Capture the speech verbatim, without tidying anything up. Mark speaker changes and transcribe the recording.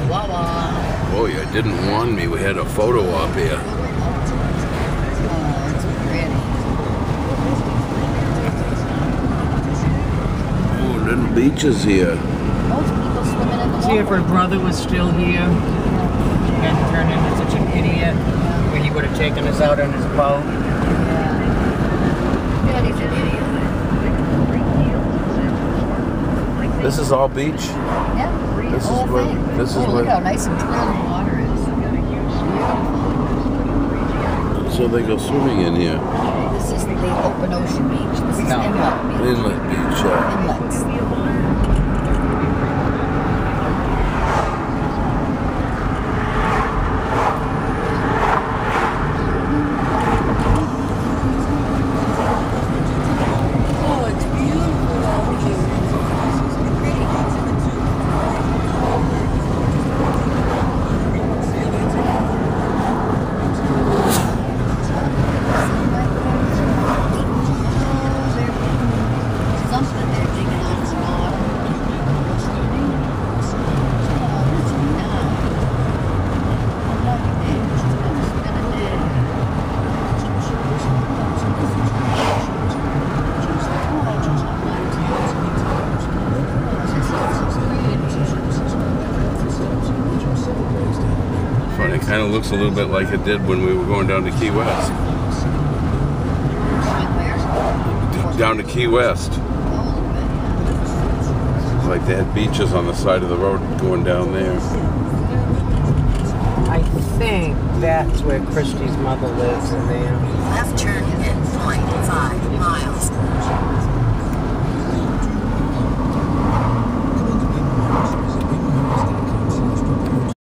Speaker 1: Wawa.
Speaker 2: Oh, you didn't warn me. We had a photo op here.
Speaker 1: Oh, it's pretty.
Speaker 2: Oh, little beaches here.
Speaker 1: Most people swimming in the
Speaker 3: See if her
Speaker 1: water.
Speaker 3: brother was still here. She hadn't turned into such an idiot. Where he would have taken us out on his boat.
Speaker 1: Yeah, he's an idiot.
Speaker 2: This is all beach.
Speaker 1: Yeah.
Speaker 2: This
Speaker 1: the
Speaker 2: is
Speaker 1: whole
Speaker 2: where-
Speaker 1: thing.
Speaker 2: this is
Speaker 1: oh, look
Speaker 2: where-
Speaker 1: how nice and clear the water is.
Speaker 2: So they go swimming in here.
Speaker 1: This is the open ocean beach. This is
Speaker 3: No.
Speaker 1: inlet beach.
Speaker 2: Inlet beach. Uh,
Speaker 1: Inlets. Oh, it's beautiful out here. Pretty. Something they're digging out of the water. Oh, it's nice. Lovely. It's been a day.
Speaker 2: Funny, it kind of looks a little bit like it did when we were going down to Key West. Down to Key West. It's like they had beaches on the side of the road going down there.
Speaker 3: I think that's where Christy's mother lives in there.
Speaker 1: Left turn in point five miles.